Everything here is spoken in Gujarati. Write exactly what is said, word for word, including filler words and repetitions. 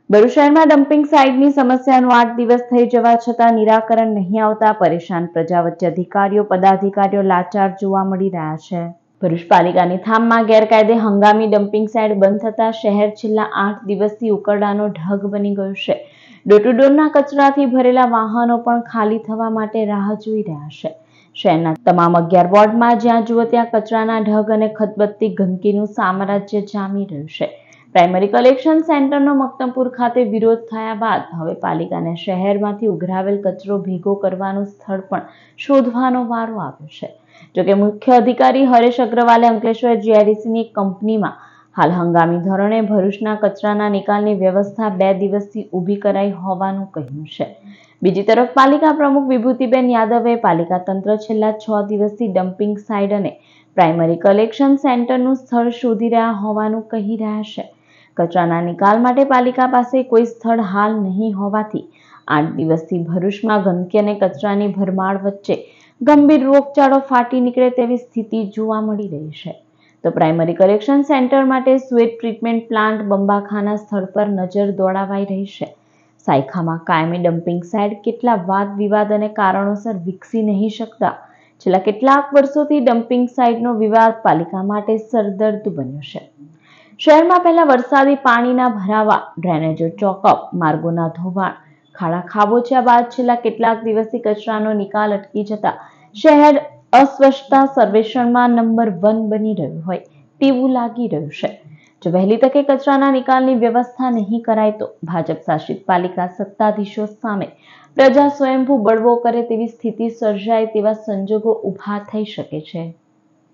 ભરૂચ શહેરમાં ડમ્પિંગ સાઇટની સમસ્યાનું આઠ દિવસ થઈ જવા છતાં નિરાકરણ નહીં આવતા પરેશાન પ્રજા વચ્ચે અધિકારીઓ પદાધિકારીઓ લાચાર જોવા મળી રહ્યા છે। ભરૂચ પાલિકાની થામમાં ગેરકાયદે હંગામી ડમ્પિંગ સાઇટ બંધ થતા શહેર છેલ્લા આઠ દિવસથી ઉકરડાનો ઢગ બની ગયું છે। ડોર ટુ ડોરના કચરાથી ભરેલા વાહનો પણ ખાલી થવા માટે રાહ જોઈ રહ્યા છે। શહેરના તમામ અગિયાર વોર્ડમાં જ્યાં જુઓ ત્યાં કચરાના ઢગ અને ખદબદતી ગંદકીનું સામ્રાજ્ય જામી રહ્યું છે। પ્રાઇમરી કલેક્શન સેન્ટરનો મક્તમપુર ખાતે વિરોધ થયા બાદ હવે પાલિકાને શહેરમાંથી ઉઘરાવેલ કચરો ભેગો કરવાનું સ્થળ પણ શોધવાનો વારો આવ્યો છે। જોકે મુખ્ય અધિકારી હરેશ અગ્રવાલે અંકલેશ્વર જીઆઈડીસીની કંપનીમાં હાલ હંગામી ધોરણે ભરૂચના કચરાના નિકાલની વ્યવસ્થા બે દિવસથી ઊભી કરાઈ હોવાનું કહ્યું છે। બીજી તરફ પાલિકા પ્રમુખ વિભૂતિબેન યાદવે પાલિકા તંત્ર છેલ્લા છ દિવસથી ડમ્પિંગ સાઇટ અને પ્રાઇમરી કલેક્શન સેન્ટરનું સ્થળ શોધી રહ્યા હોવાનું કહી રહ્યા છે। કચરાના નિકાલ માટે પાલિકા પાસે કોઈ સ્થળ હાલ નહીં હોવાથી આઠ દિવસથી ભરૂચમાં ગંદકી અને કચરાની ભરમાર વચ્ચે ગંભીર રોગચાળો ફાટી નીકળે તેવી સ્થિતિ જોવા મળી રહી છે। તો પ્રાઇમરી કલેક્શન સેન્ટર માટે સ્વેટ ટ્રીટમેન્ટ પ્લાન્ટ બંબાખાના સ્થળ પર નજર દોડાવાઈ રહી છે। સાયખામાં કાયમી ડમ્પિંગ સાઇટ કેટલા વાદ વિવાદ અને કારણોસર વિકસી નહીં શકતા છેલ્લા કેટલાક વર્ષોથી ડમ્પિંગ સાઇટનો વિવાદ પાલિકા માટે સરદર્દ બન્યો છે। શહેરમાં પહેલા વરસાદી પાણીના ભરાવા, ડ્રેનેજો ચોકઅપ, માર્ગોના ધોવાણ, ખાડા ખાબોચિયા બાદ છેલ્લા કેટલાક દિવસથી કચરાનો નિકાલ અટકી જતા શહેર અસ્વચ્છતા સર્વેક્ષણમાં નંબર વન બની રહ્યું હોય તેવું લાગી રહ્યું છે। જો વહેલી તકે કચરાના નિકાલની વ્યવસ્થા નહીં કરાય તો ભાજપ શાસિત પાલિકા સત્તાધીશો સામે પ્રજા સ્વયંભૂ બળવો કરે તેવી સ્થિતિ સર્જાય તેવા સંજોગો ઊભા થઈ શકે છે।